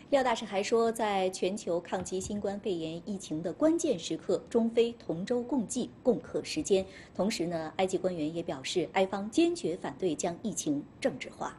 廖大使还说，在全球抗击新冠肺炎疫情的关键时刻，中非同舟共济，共克时艰。同时呢，埃及官员也表示，埃方坚决反对将疫情政治化。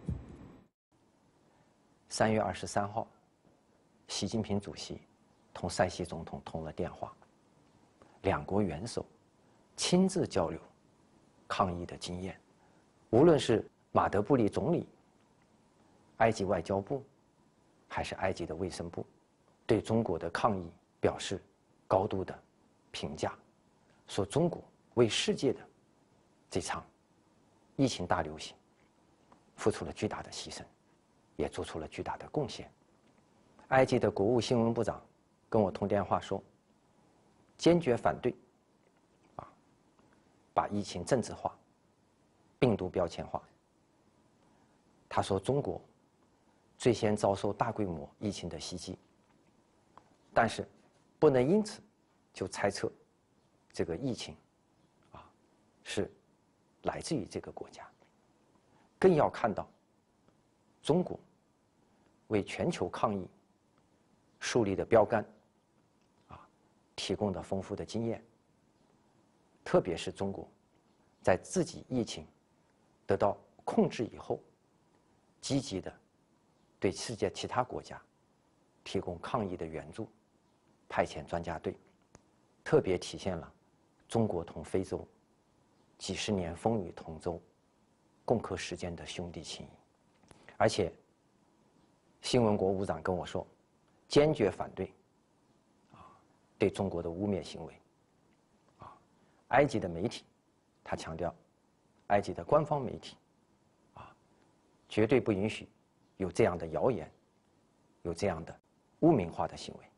3月23号，习近平主席同塞西总统通了电话，两国元首亲自交流抗疫的经验。无论是马德布里总理、埃及外交部，还是埃及的卫生部，对中国的抗疫表示高度的评价，说中国为世界的这场疫情大流行付出了巨大的牺牲，也做出了巨大的贡献。埃及的国务新闻部长跟我通电话说，坚决反对把疫情政治化、病毒标签化。他说，中国最先遭受大规模疫情的袭击，但是不能因此就猜测这个疫情是来自于这个国家，更要看到中国为全球抗疫树立的标杆提供的丰富的经验，特别是中国在自己疫情得到控制以后，积极的对世界其他国家提供抗疫的援助，派遣专家队，特别体现了中国同非洲几十年风雨同舟、共克时艰的兄弟情谊。而且，新闻国务长跟我说，坚决反对对中国的污蔑行为。埃及的媒体，他强调，埃及的官方媒体绝对不允许有这样的谣言，有这样的污名化的行为。